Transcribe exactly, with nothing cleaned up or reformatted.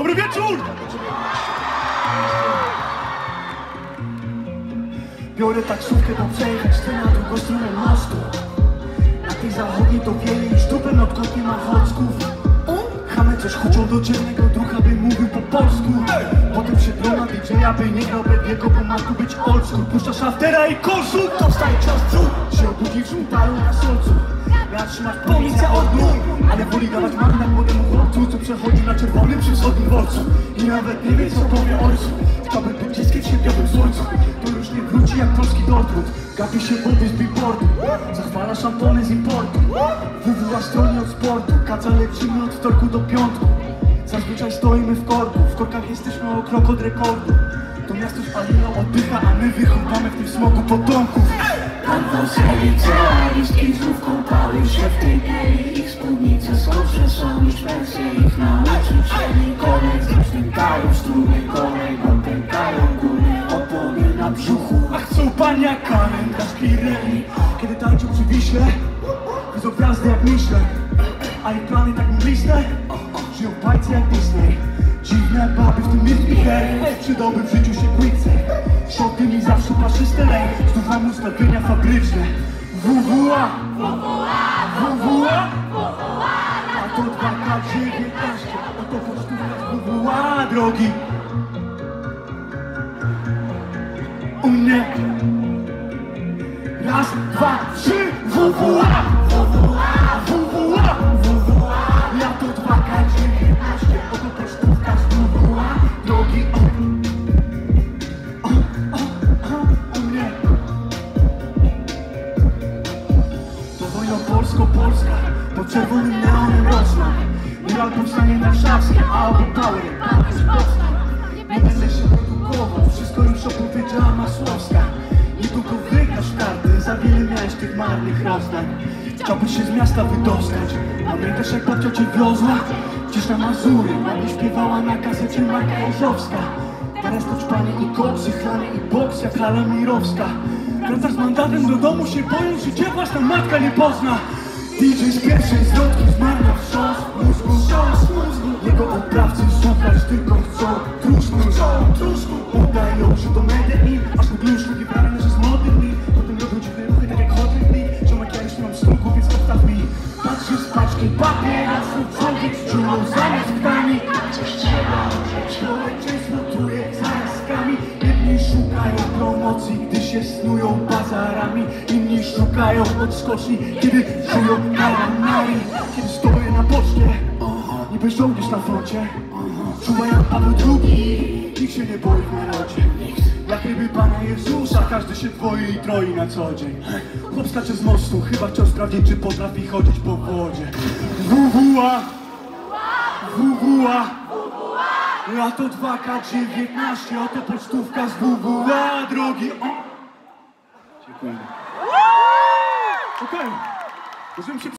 Dobry wieczór! Biorę taksówkę, bo przejechać chcę na drugą stronę mostu. Na tej zachodniej to wieje i sztupem odkąd nie ma chocków. Chamy coś chuczą do dzielnego drucha, by mówił po polsku. Potem się brona D J, by nie grał Bediego, bo ma tu być old school. Puszczasz aftera i koszul, to wstaje czas brzuch. Się obudzi w szpitalu na solcu. Miała trzymać policja od nóg, ale woli dawać mandat młodemu chłopcu, co przechodzi na czerwonym przy wschodnim dworcu. I nawet nie wie, co powie ojcu. Chciałby być dzieckiem w sierpiowym słońcu. To już nie wróci jak polski Dortmund. Gapi się wody z billboardu, zachwala szampony z importu. W W A stronie od sportu, kaca lecimy od wtorku do piątku. Zazwyczaj stoimy w korku, w korkach jesteśmy o krok od rekordu. To miasto spaliło oddycha, a my wychowamy w tym smogu potomków. Pan Wąselice, a listki znów kąpały się w tej bieli. Ich spódnice słodsze są niż pensje ich nauczycieli. Kolej z pękają struny, kolejną pękają góry. Opony na brzuchu, A chcą pania kalendarz Pirelli. Kiedy tańczą przy Wiśle, widzą gwiazdy jak myślę. A ich plany tak mgliste, żyją bajce jak Disney. Dziwne baby, w tym jest Michel. Przydałby w życiu się quickset. Szoty mi zawsze paszyste lej. Znów mam ustawienia fabryczne. W W A W W A A to dwa K dziewiętnaście. Oto pocztówka W W A, drogi. U mnie. Raz, dwa, trzy. W W A W W A W W A Ja to dwa K dziewiętnaście. Oto pocztówka z W W A, drogi. O, o, o, o, u mnie. To wojna polsko-polska, pod czerwonym neonem rosną. Nie albo powstanie warszawskie, albo Power, Power z Poznań. Nie będę się produkował, wszystko już opowiedziała Masłowska. Niedługo wygrasz karty, za wiele miałeś tych marnych rozdań. Chciałbyś się z miasta wydostać, pamiętasz jak babcia cię wiozła? Gdzieś na Mazury, ładnie śpiewała na kasecie Marka Jeżowska. Teraz to czpanie i koksy, chlany i boks jak Hala Mirowska. Wracasz z mandatem do domu, się boją, że cię własna matka nie pozna. D J z pierwszej zwrotki zmarł na wstrząs mózgu, wstrząs mózgu. Jego oprawcy słuchać tylko chcą truszku, truszku. Udają się do Medellin, aż po gluszku nie pragnę, że z modylni. Potem robią dziwne ruchy, tak jak chodny. Ziomek, ja już nie mam struku, więc odstaw mi. Patrzę z paczki papierosów, człowiek z czulą zamiast tkani. coś trzeba użyć. Społeczeństwo truje zarazkami. Jedni szukają promocji, gdy się snują bazarami. Inni szukają odskoczni, kiedy żyją kalamari. Kiedy stoję na poczcie, niby żołnierz na froncie. Czuwa jak Paweł drugi, nikt się nie boi w narodzie. Jak ryby Pana Jezusa, każdy się dwoi i troi na co dzień. Chłop skacze z mostu, chyba chciał sprawdzić, czy potrafi chodzić po wodzie. W W A W W A Lato dwa K dziewiętnaście, oto pocztówka z W W A, drogi. O! Dziękuję. Okej, okay. Możemy się